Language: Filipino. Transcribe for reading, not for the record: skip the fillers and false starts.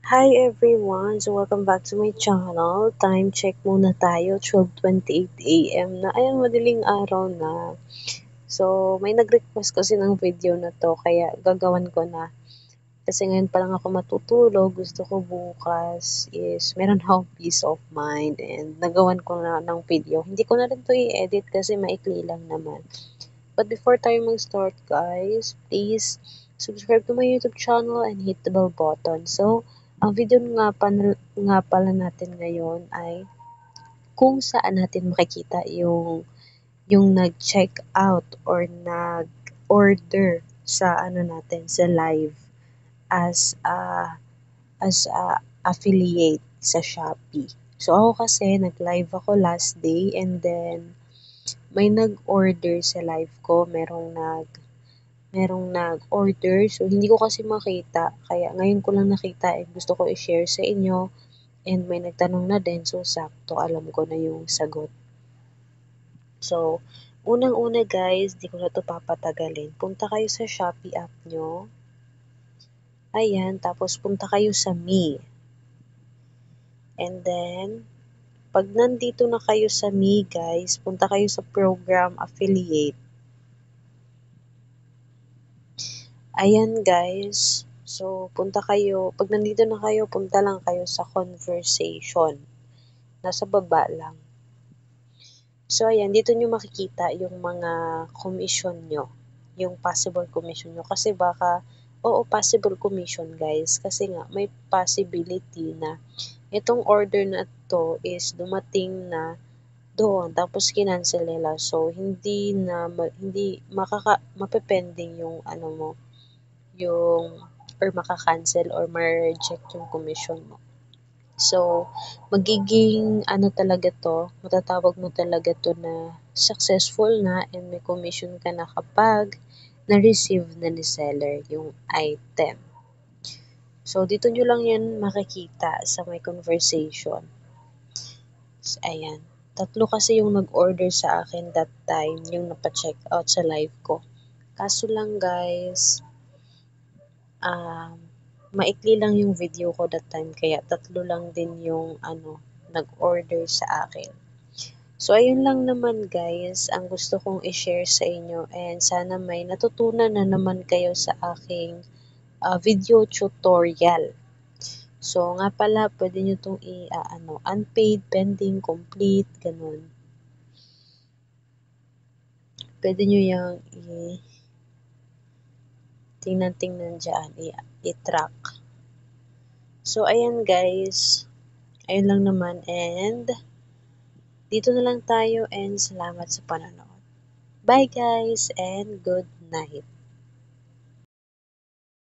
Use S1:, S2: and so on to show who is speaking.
S1: Hi everyone! So welcome back to my channel. Time check muna tayo, 12:28 AM na. Ayan, madaling araw na. So, may nag-request kasi ng video na to, kaya gagawan ko na. Kasi ngayon pa lang ako matutulog, gusto ko bukas is meron akong peace of mind and nagawan ko na ng video. Hindi ko na rin to i-edit kasi maikli lang naman. But before tayo mag-start guys, please subscribe to my YouTube channel and hit the bell button. So, ang video nga pala natin ngayon ay kung saan natin makikita yung nag-check out or nag-order sa ano natin sa live as a affiliate sa Shopee. So ako kasi nag-live ako last day and then may nag-order sa live ko, merong nag-order. So, hindi ko kasi makita. Kaya ngayon ko lang nakita and gusto ko i-share sa inyo. And may nagtanong na din. So, sakto alam ko na yung sagot. So, unang-una guys, di ko na to papatagalin. Punta kayo sa Shopee app nyo. Ayan, tapos punta kayo sa Me. And then, pag nandito na kayo sa Me guys, punta kayo sa Program Affiliate. Ayan guys, so punta kayo, pag nandito na kayo, punta lang kayo sa conversation. Nasa baba lang. So ayan, dito nyo makikita yung mga commission nyo, yung possible commission nyo. Kasi baka, oo, possible commission guys. Kasi nga, may possibility na itong order na to is dumating na doon, tapos kinancel nila. So, hindi mapepending yung ano mo, yung or maka-cancel or ma-reject yung commission mo. So, magiging ano talaga to, matatawag mo talaga to na successful na and may commission ka na kapag na-receive na ni seller yung item. So, dito nyo lang yan makikita sa may conversation. So, ayan. Tatlo kasi yung nag-order sa akin that time, yung napa-check out sa live ko. Kaso lang guys, maikli lang yung video ko that time kaya tatlo lang din yung nag-order sa akin. So ayun lang naman guys ang gusto kong i-share sa inyo and sana may natutunan na naman kayo sa aking video tutorial. So nga pala pwede nyo itong unpaid, pending, complete, ganun. Pwede nyo yung tingnan dyan, i-track. So ayan guys, ayun lang naman and dito na lang tayo and salamat sa panonood. Bye guys and good night.